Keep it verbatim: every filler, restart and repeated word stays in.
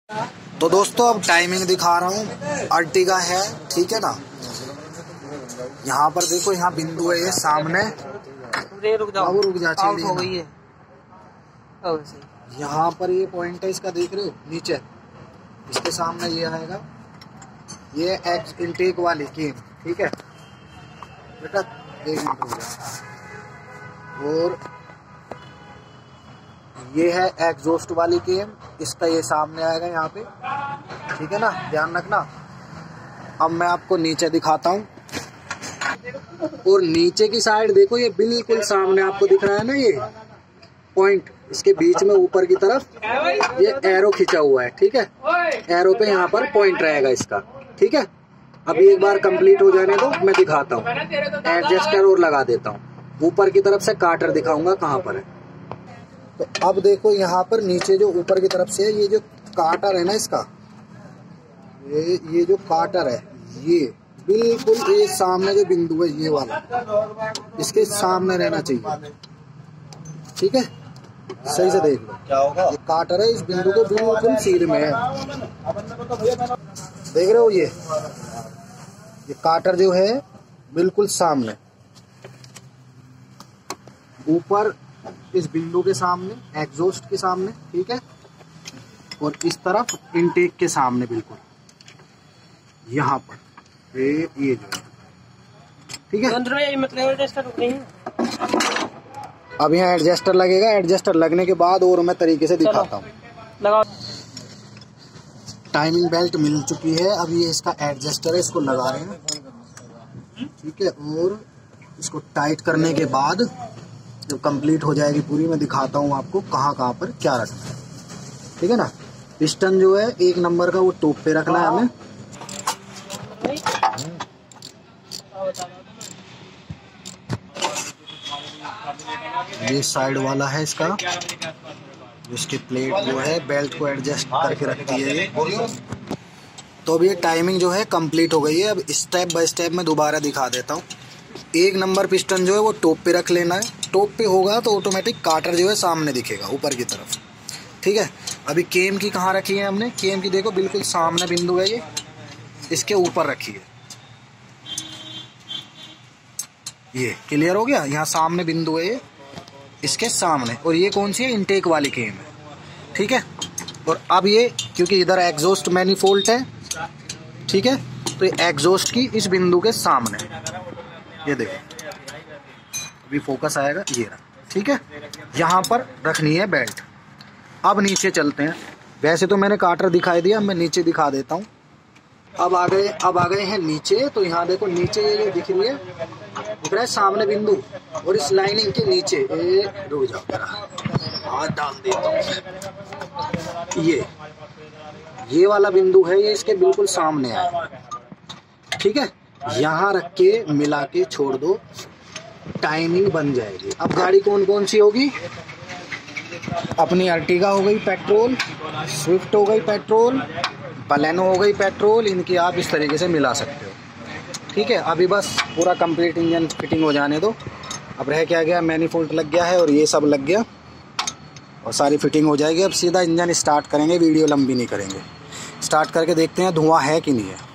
तो दोस्तों अब टाइमिंग दिखा रहा हूँ। अर्टिगा है, ठीक है ना। यहाँ पर देखो, यहाँ बिंदु है ये सामने। रुक जाओ, वो रुक जा, आउट हो गई है। यहाँ पर ये पॉइंट है इसका, देख रहे हो नीचे, इसके सामने ये आएगा, ये एक्स इनटेक वाली केम, ठीक है बेटा, एक मिनट हो गया। और ये है एग्जॉस्ट वाली केम, इसका ये सामने आएगा यहाँ पे, ठीक है ना, ध्यान रखना। अब मैं आपको नीचे दिखाता हूँ, और नीचे की साइड देखो, ये बिल्कुल सामने आपको दिख रहा है ना, ये पॉइंट, इसके बीच में ऊपर की तरफ ये एरो खिंचा हुआ है, ठीक है। एरो पे यहाँ पर पॉइंट रहेगा इसका, ठीक है। अभी एक बार कंप्लीट हो जाने दो, मैं दिखाता हूँ। एडजस्टर और लगा देता हूँ, ऊपर की तरफ से काटर दिखाऊंगा कहाँ पर है। तो अब देखो यहाँ पर नीचे जो ऊपर की तरफ से ये जो काटर है ना इसका, ये ये जो काटर है, ये बिल्कुल ये सामने जो बिंदु है ये वाला, इसके सामने रहना चाहिए, ठीक है। सही से देख लो क्या होगा। ये काटर है, इस बिंदु को बिल्कुल सीध में है, देख रहे हो। ये ये काटर जो है बिल्कुल सामने, ऊपर इस बिंदु के सामने, एग्जॉस्ट के सामने, ठीक है। और इस तरफ इनटेक के सामने, बिल्कुल यहाँ पर ये ये जो है, ठीक है। मतलब अब यहाँ एडजस्टर लगेगा, एडजस्टर लगने के बाद और मैं तरीके से दिखाता हूँ। टाइमिंग बेल्ट मिल चुकी है, अब ये इसका एडजस्टर है, इसको लगा रहे हैं, ठीक है। और इसको टाइट करने के बाद जब कंप्लीट हो जाएगी पूरी, मैं दिखाता हूँ आपको कहाँ कहाँ पर क्या रखना है, ठीक है ना। पिस्टन जो है एक नंबर का, वो टॉप पे रखना है हमें। ये साइड वाला है इसका, इसकी प्लेट जो है बेल्ट को एडजस्ट करके रखती है ये। तो अब ये टाइमिंग जो है कंप्लीट हो गई है। अब स्टेप बाय स्टेप मैं दोबारा दिखा देता हूँ। एक नंबर पिस्टन जो है वो टॉप पे रख लेना है, टॉप पे होगा तो ऑटोमेटिक काटर जो है सामने दिखेगा ऊपर की तरफ, ठीक है। अभी केम की कहाँ रखी है हमने, केम की देखो बिल्कुल सामने बिंदु है ये, इसके ऊपर रखी है, ये क्लियर हो गया। यहाँ सामने बिंदु है ये, इसके सामने। और ये कौन सी है, इनटेक वाली केम है, ठीक है। और अब ये क्योंकि इधर एग्जॉस्ट मैनिफोल्ड है, ठीक है, तो ये एग्जॉस्ट की इस बिंदु के सामने, ये देखो अभी फोकस आएगा, ये रहा, ठीक है। यहाँ पर रखनी है बेल्ट। अब नीचे चलते हैं। वैसे तो मैंने काटर दिखाई दिया, मैं नीचे दिखा देता हूँ। अब आ गए अब आ गए हैं नीचे। तो यहाँ देखो नीचे ये जो दिख रही है, दिख रहा है सामने बिंदु, और इस लाइनिंग के नीचे ए रुक जाओ जरा, हाथ डाल देता हूँ। ये ये वाला बिंदु है, ये इसके बिल्कुल सामने है, ठीक है। यहाँ रख के मिला के छोड़ दो, टाइमिंग बन जाएगी। अब गाड़ी कौन कौन सी होगी, अपनी अर्टिगा हो गई पेट्रोल, स्विफ्ट हो गई पेट्रोल, बलेनो हो गई पेट्रोल, इनकी आप इस तरीके से मिला सकते हो, ठीक है। अभी बस पूरा कंप्लीट इंजन फिटिंग हो जाने दो। अब रह क्या गया, मैनिफोल्ड लग गया है और ये सब लग गया, और सारी फिटिंग हो जाएगी। अब सीधा इंजन स्टार्ट करेंगे, वीडियो लंबी नहीं करेंगे। स्टार्ट करके देखते हैं धुआं है कि नहीं है।